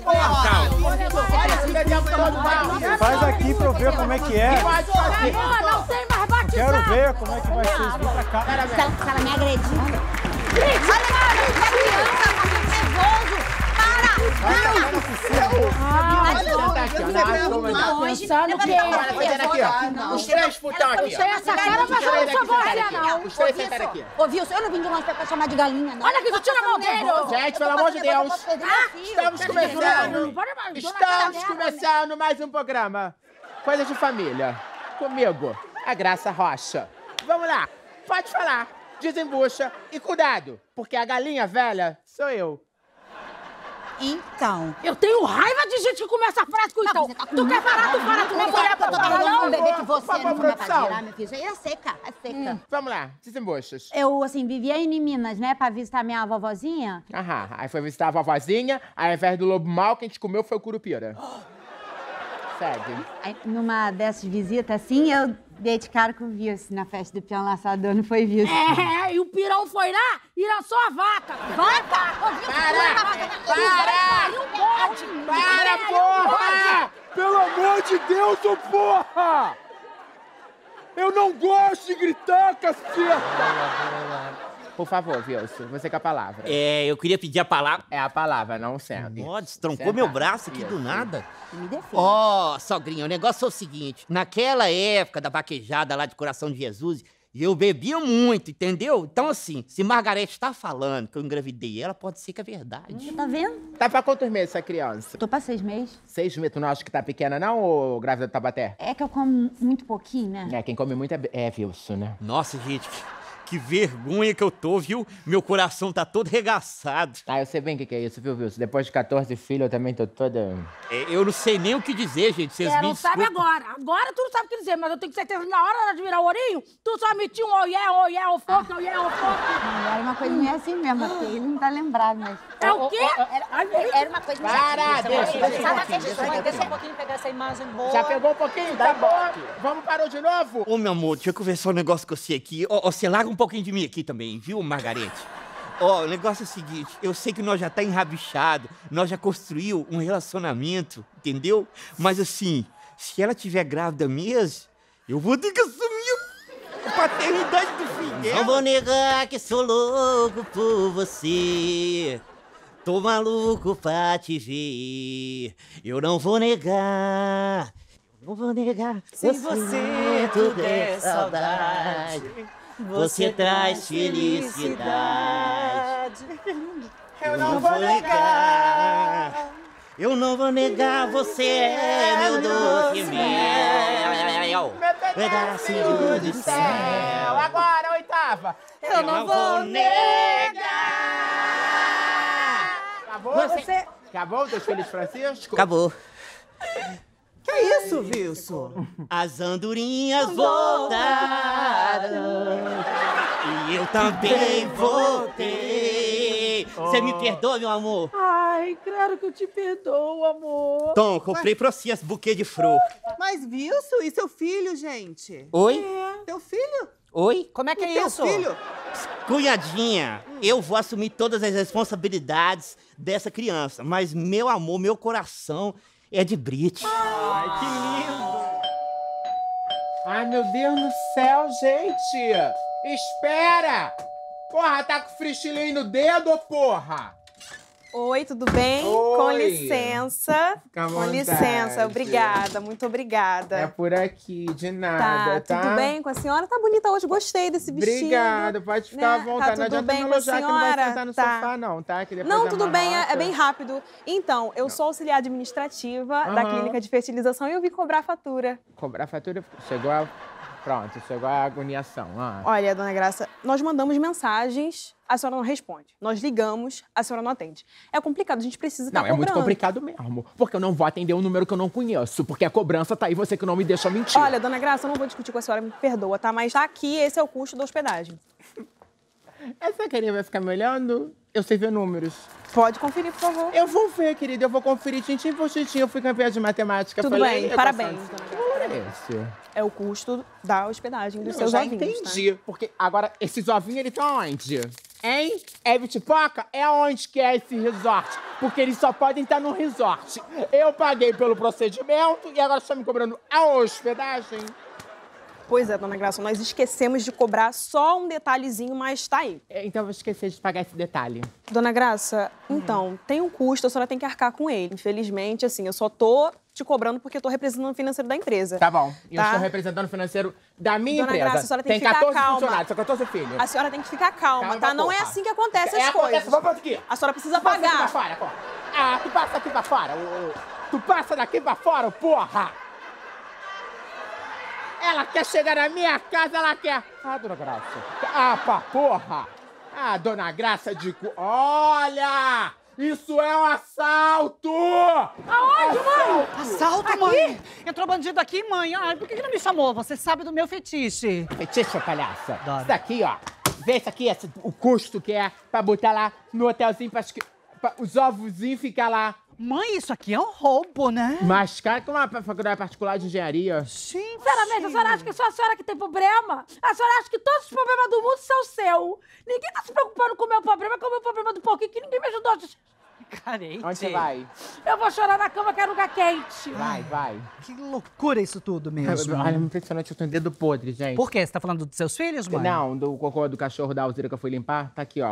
porra. Faz aqui pra eu ver como é que é. Não tem mais batizado. Quero ver como é que vai ser isso. Vem pra cá. Se ela me agredir. Olha, a criança tá muito nervoso. Pensando que os três putão aqui. essa cara, mas eu não sou você, não. Os três sentaram aqui. Ô, Wilson, eu não vim de longe pra chamar de galinha, não. Olha que tu tira a mão dele. Gente, pelo amor de Deus. Estamos começando mais um programa. Coisa de família. Comigo, a Graça Rocha. Vamos lá. Pode falar. Desembucha. E cuidado, porque a galinha velha sou eu. Então. Eu tenho raiva de gente que começa a frase com então. Tu quer parar, tu para, tu não mulher pra falar, não. Um bebê que você não vai tirar, meu filho. Isso aí é seca, é seca. Vamos lá, desembuchas. Eu, assim, vivia em Minas, né, pra visitar minha vovozinha. Aham, aí foi visitar a vovozinha, aí ao invés do lobo mau, que a gente comeu foi o curupira. Segue. Aí, numa dessas visitas, assim, eu dei de cara com o Wilson na festa do peão laçador, não foi, Wilson? É, e o pirão foi lá e lançou a vaca. Vaca! Para, porra! Pelo amor de Deus, ô porra! Eu não gosto de gritar, caceta! Por favor, Wilson, você com a palavra. Eu queria pedir a palavra. É a palavra, não sendo. Ó, destroncou meu braço aqui do nada. Me defende. Ó, sogrinha, o negócio é o seguinte. Naquela época da vaquejada lá de Coração de Jesus, eu bebia muito, entendeu? Então, assim, se Margarete tá falando que eu engravidei ela, pode ser que é verdade. Tá vendo? Tá pra quantos meses essa criança? Tô pra 6 meses. 6 meses? Tu não acha que tá pequena, não, ou grávida do Tabaté? É que eu como muito pouquinho, né? É, quem come muito é Wilson, né? Nossa, gente, que vergonha que eu tô, viu? Meu coração tá todo regaçado. Ah, eu sei bem o que é isso, viu, Wilson? Depois de 14 filhos, eu também tô toda... Eu não sei nem o que dizer, gente. Vocês me não sabe agora. Agora tu não sabe o que dizer, mas eu tenho certeza que na hora de virar o ourinho, tu só metia um oiê, o foco. Era uma coisinha assim mesmo, porque ele não tá lembrado, mas... É o quê? Era uma coisa... Para, Deixa um pouquinho pegar essa imagem boa. Já pegou um pouquinho? Tá bom. Vamos parar de novo? Ô, meu amor, deixa eu conversar um negócio com você aqui. Ó, você larga um pouquinho de mim aqui também, viu, Margarete? Ó, o negócio é o seguinte, eu sei que nós já tá enrabichado, nós já construiu um relacionamento, entendeu? Mas assim, se ela tiver grávida mesmo, eu vou ter que assumir a paternidade do filho dela. Não vou negar que sou louco por você. Tô maluco pra te ver. Eu não vou negar. Não vou negar. Sem você tudo é saudade. Você traz felicidade. Eu não vou negar. Eu não vou negar, você é meu doce mel. Pedacinho de céu. Agora, oitava. Eu não vou negar. Acabou? Você... Acabou, teus filhos Francisco? Acabou. Que é isso, Wilson? As andorinhas voltaram e eu também voltei. Você me perdoa, meu amor? Ai, claro que eu te perdoo, amor. Tom, comprei pra você as buquê de flor. Mas, Wilson, e seu filho, gente? Oi? Teu filho? Oi? Como é que é Teu isso? filho? Cunhadinha, eu vou assumir todas as responsabilidades dessa criança, mas meu amor, meu coração é de Brit. Ai, que lindo! Ai, meu Deus do céu, gente! Espera! Porra, tá com fristilinho no dedo, porra? Oi, tudo bem? Oi. Com licença. Fica à Com vontade. licença, obrigada, muito obrigada. É por aqui, de nada, tá? Tudo bem com a senhora? Tá bonita hoje, gostei desse vestido. Obrigada, pode ficar à Né? vontade. Tá Não tudo adianta bem me com a elogiar que não vai senhora? sentar no Tá. sofá, não, tá? Que depois Não, é tudo uma bem, é nota. bem rápido. Então, eu sou auxiliar administrativa da Aham. clínica de fertilização e eu vim cobrar a fatura. Cobrar a fatura chegou a Pronto, chegou a agoniação. Olha, dona Graça, nós mandamos mensagens, a senhora não responde. Nós ligamos, a senhora não atende. É complicado, a gente precisa estar Não, é muito complicado mesmo. Porque eu não vou atender um número que eu não conheço. Porque a cobrança tá aí, você que não me deixa mentir. Olha, dona Graça, eu não vou discutir com a senhora, me perdoa, tá? Mas tá aqui, esse é o custo da hospedagem. Essa querida vai ficar me olhando? Eu sei ver números. Pode conferir, por favor. Eu vou ver, querida. Eu vou conferir tintim por tintim. Eu fui campeã de matemática. Tudo bem, parabéns. Que valor é esse? É o custo da hospedagem dos Eu seus já ovinhos, entendi. Porque agora, esses ovinhos, eles estão onde? Hein? É Bitpoca? É onde que é esse resort? Porque eles só podem estar no resort. Eu paguei pelo procedimento e agora estão me cobrando a hospedagem. Pois é, dona Graça, nós esquecemos de cobrar só um detalhezinho, mas tá aí. Então eu vou esquecer de pagar esse detalhe. Dona Graça, então, tem um custo, a senhora tem que arcar com ele. Infelizmente, assim, eu só tô te cobrando porque eu tô representando o financeiro da empresa. Tá bom. E eu estou representando o financeiro da minha Dona empresa. Graça, a senhora tem que ficar 14 calma. funcionários, são 14 filhos. A senhora tem que ficar calma, tá? Não é assim que acontecem as Acontece, coisas. vamos aqui. A senhora precisa Passa pagar. aqui pra fora, pô. Ah, tu passa aqui pra fora. Tu passa daqui pra fora, porra. Ela quer chegar na minha casa, ela quer... Ah, dona Graça. Ah, pá, porra. Ah, dona Graça de... Olha! Isso é um assalto! Aonde, mãe? Assalto, mãe? Entrou bandido aqui, mãe. Ai, por que não me chamou? Você sabe do meu fetiche. Fetiche, palhaça? Adoro. Isso aqui, ó. Vê isso aqui, o custo que é pra botar lá no hotelzinho pra os ovozinhos ficar lá. Mãe, isso aqui é um roubo, né? Mais caro que uma faculdade particular de engenharia. Sim. Sinceramente, a senhora acha que só a senhora que tem problema? A senhora acha que todos os problemas do mundo são seus? Ninguém tá se preocupando com o meu problema, com o meu problema do porquinho, que ninguém me ajudou. Carente. Onde você vai? Eu vou chorar na cama, quero lugar quente. Vai. Que loucura isso tudo mesmo. Olha, impressionante, eu tô em dedo podre, gente. Por quê? Você tá falando dos seus filhos, mãe? Não, do cocô do cachorro da Alzira que eu fui limpar. Tá aqui, ó.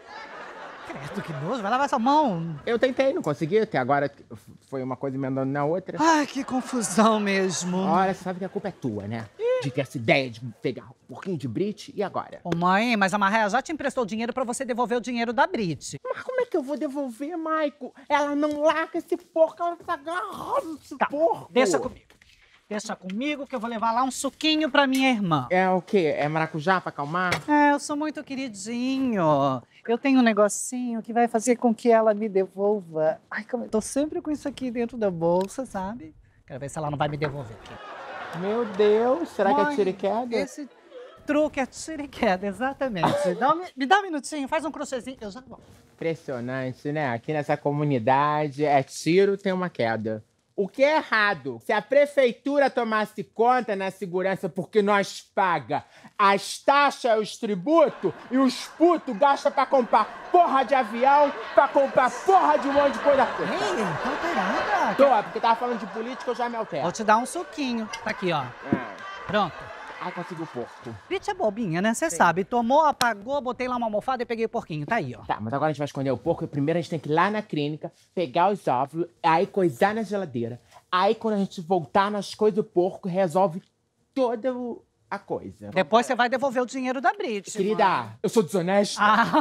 Credo, que nojo. Vai lavar essa mão. Eu tentei, não consegui. Até agora foi uma coisa emendando na outra. Ai, que confusão mesmo. Olha, você sabe que a culpa é tua, né? De ter essa ideia de pegar um pouquinho de Brit e agora? Ô, mãe, mas a Marraia já te emprestou dinheiro pra você devolver o dinheiro da Brit. Mas como é que eu vou devolver, Maico? Ela não larga esse porco, ela tá agarrando esse porco. Deixa comigo. Deixa comigo que eu vou levar lá um suquinho pra minha irmã. É o quê? É maracujá pra acalmar? É, eu sou muito queridinho. Eu tenho um negocinho que vai fazer com que ela me devolva. Ai, como eu tô sempre com isso aqui dentro da bolsa, sabe? Quero ver se ela não vai me devolver aqui. Meu Deus, será que é tiro e queda? Esse truque é tiro e queda, exatamente. Me dá um minutinho, faz um crochêzinho, eu já volto. Impressionante, né? Aqui nessa comunidade é tiro, tem uma queda. O que é errado? Se a prefeitura tomasse conta na segurança porque nós paga as taxas, os tributos e os putos gastam pra comprar porra de avião, pra comprar porra de um monte de coisa. Ei, tá alterada. Tô, porque tava falando de política, eu já me altero. Vou te dar um suquinho. Tá aqui, ó. Pronto. Ai, consegui o porco. Brit é bobinha, né? Você sabe. Tomou, apagou, botei lá uma almofada e peguei o porquinho. Tá aí, ó. Tá, mas agora a gente vai esconder o porco. Primeiro a gente tem que ir lá na clínica, pegar os ovos, aí coisar na geladeira. Aí quando a gente voltar nas coisas do porco, resolve toda a coisa. Depois você vai devolver o dinheiro da Brit. Querida, mãe. eu sou desonesta.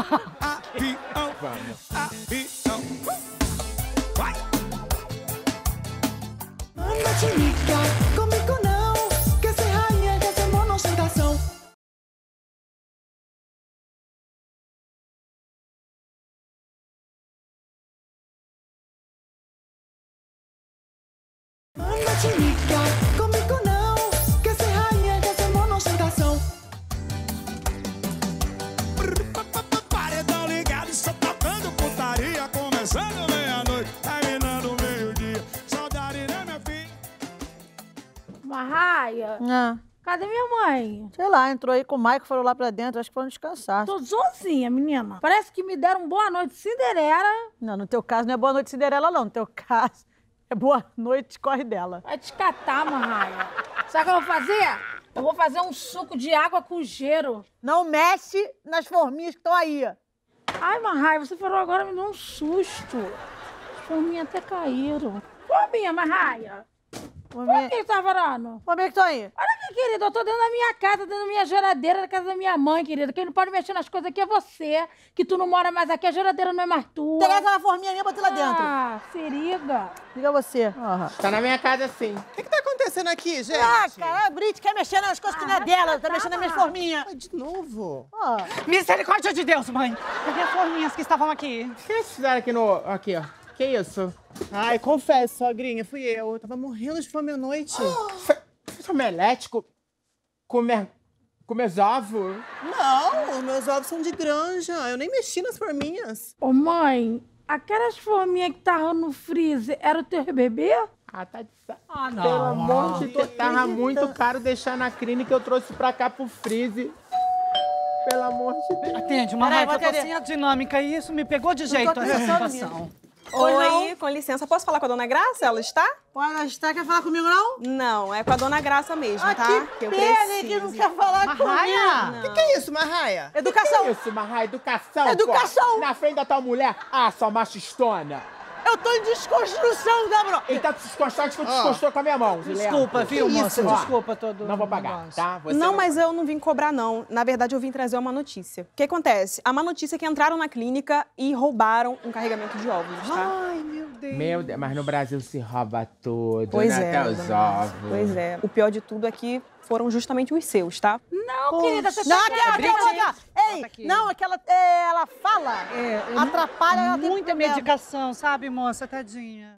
Vamos. Anda te liga, comigo não. Quer ser rainha, quer ser monossentação. Anda te liga, comigo não. Quer ser rainha, quer ser monossentação. Paredão ligado, só tocando putaria. Começando meia-noite, terminando meio-dia. Saudade, né, minha filha? Marraia, cadê minha mãe? Sei lá, entrou aí com o Maico, foram lá pra dentro, acho que foram descansar. Tô sozinha, menina. Parece que me deram boa noite Cinderela. Não, no teu caso não é boa noite Cinderela, não. No teu caso é boa noite, corre dela. Vai te catar, Marraia. Sabe o que eu vou fazer? Eu vou fazer um suco de água com gelo. Não mexe nas forminhas que estão aí. Ai, Marraia, você falou agora, me deu um susto. As forminhas até caíram. Forminha, Marraia. Por que você tá falando? Forminha que estão aí. Olha aqui querida, eu tô dentro da minha casa, dentro da minha geladeira, da casa da minha mãe, querida. Quem não pode mexer nas coisas aqui é você, que tu não mora mais aqui, a geladeira não é mais tua. Pegar aquela forminha minha e botei lá dentro. Ah, seriga. Liga você. Tá na minha casa, sim. O que tá acontecendo aqui, gente? Ah, cara, a Brit quer mexer nas coisas que não é dela, tá mexendo nas minhas forminhas. De novo? Misericórdia de Deus, mãe. Cadê as forminhas que estavam aqui? O que vocês fizeram aqui no... Aqui, ó. Que isso? Ai, confesso, sogrinha, fui eu. Eu tava morrendo de fome à noite. Você é omelete? Comer ovos? Não, os meus ovos são de granja. Eu nem mexi nas forminhas. Ô, mãe, aquelas forminhas que estavam no freezer, era o teu bebê? Ah, tá de não. Pelo amor de Deus, tava muito caro deixar na clínica, eu trouxe pra cá pro freezer. Pelo amor de Deus. Atende, mamãe, que eu tô sem a dinâmica e isso me pegou de jeito essa situação. Oi, com licença, posso falar com a dona Graça? Ela está? Ela está, quer falar comigo, não? Não, é com a dona Graça mesmo, tá? Que pena que não quer falar comigo. O que é isso, Marraia? Educação. Que é isso, Marraia? Educação, Educação. pô. Na frente da tua mulher? Ah, sua machistona. Eu tô em desconstrução, Gabriel. Então, desconstrói que eu desconstruo com a minha mão. Desculpa, viu, moça? Desculpa todo. Não vou pagar, tá? Você não, mas eu não vim cobrar, não. Na verdade, eu vim trazer uma notícia. O que acontece? A má notícia é que entraram na clínica e roubaram um carregamento de óvulos, tá? Ai, meu Deus. Meu Deus, mas no Brasil se rouba tudo, Pois né? é, Até os ovos. Pois é. O pior de tudo é que foram justamente os seus, tá? Não, querida, você Não, tá aquela. Ei, não, aquela. Ela fala. Atrapalha, ela tem muita medicação, sabe, moça? Tadinha.